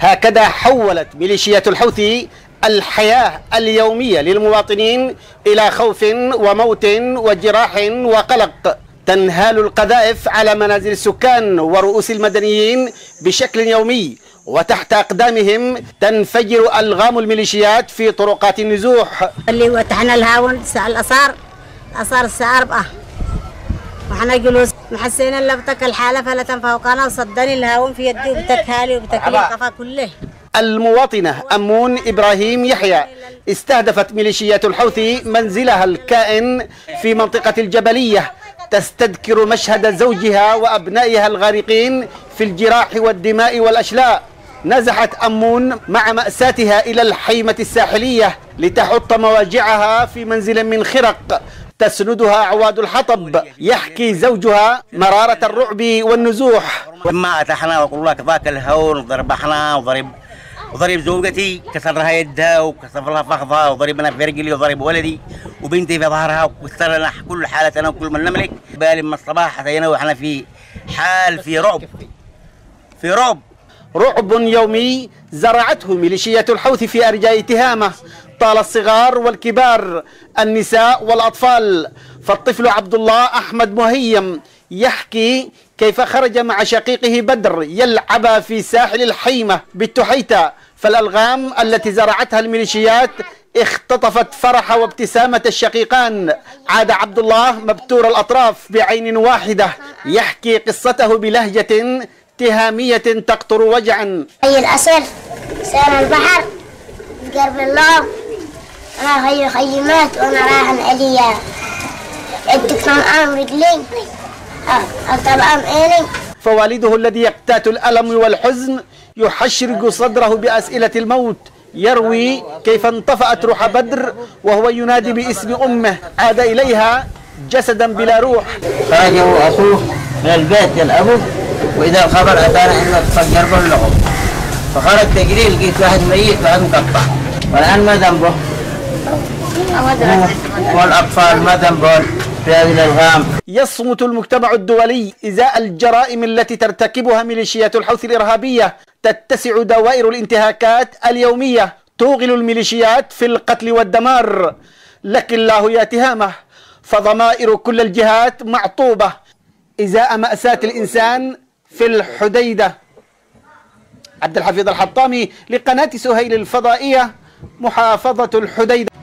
هكذا حولت ميليشيات الحوثي الحياة اليومية للمواطنين إلى خوف وموت وجراح وقلق. تنهال القذائف على منازل السكان ورؤوس المدنيين بشكل يومي، وتحت أقدامهم تنفجر ألغام الميليشيات في طرقات النزوح. اللي وتحنا الهاون الأصار الساعة 4 وحنا جلوس محسين اللي بتك الحالة فلا تنفوقنا وصدني الهاون في يدي وبتكهالي وبتكلي القفا كله. المواطنة أمون إبراهيم يحيى استهدفت ميليشيات الحوثي منزلها الكائن في منطقة الجبلية، تستذكر مشهد زوجها وأبنائها الغارقين في الجراح والدماء والأشلاء. نزحت أمون مع مأساتها إلى الحيمة الساحلية لتحط مواجعها في منزل من خرق تسندها أعواد الحطب. يحكي زوجها مرارة الرعب والنزوح. لما أتحنا وقل لك ذاك الهون ضربحنا وضرب زوجتي، كسر لها يدها وكسر لها فخذها وضربنا في رجلي وضرب ولدي وبنتي في ظهرها وكسر لنا كل حالتنا وكل من نملك. بالي من الصباح أتينا وإحنا في حال في رعب يومي زرعته ميليشيات الحوثي في أرجاء تهامة، طال الصغار والكبار، النساء والأطفال. فالطفل عبد الله أحمد مهيم يحكي كيف خرج مع شقيقه بدر يلعب في ساحل الحيمة بالتحيتة، فالألغام التي زرعتها الميليشيات اختطفت فرح وابتسامة الشقيقان. عاد عبد الله مبتور الأطراف بعين واحدة يحكي قصته بلهجة تهامية تقطر وجعا. هي الأسر سار البحر قرب الله، أنا هي خيمات وأنا رايح عليا عندك أمر رجلين طبعا إلي. فوالده الذي يقتات الألم والحزن يحشرق صدره بأسئلة الموت، يروي كيف انطفأت روح بدر وهو ينادي باسم أمه، عاد إليها جسدا بلا روح. خرج أخوه من البيت الأبو، وإذا الخبر أتانا إنه تفجر باللغم، فخرج تجري لقيت واحد ميت واحد مقطع، والآن ما ذنبه؟ والأطفال ما ذنبهم في هذه الألغام. يصمت المجتمع الدولي إزاء الجرائم التي ترتكبها ميليشيات الحوثي الإرهابية. تتسع دوائر الانتهاكات اليومية، توغل الميليشيات في القتل والدمار. لكن الله يا تهامة، فضمائر كل الجهات معطوبة إزاء مأساة الإنسان في الحديدة. عبد الحفيظ الحطامي لقناة سهيل الفضائية، محافظة الحديدة.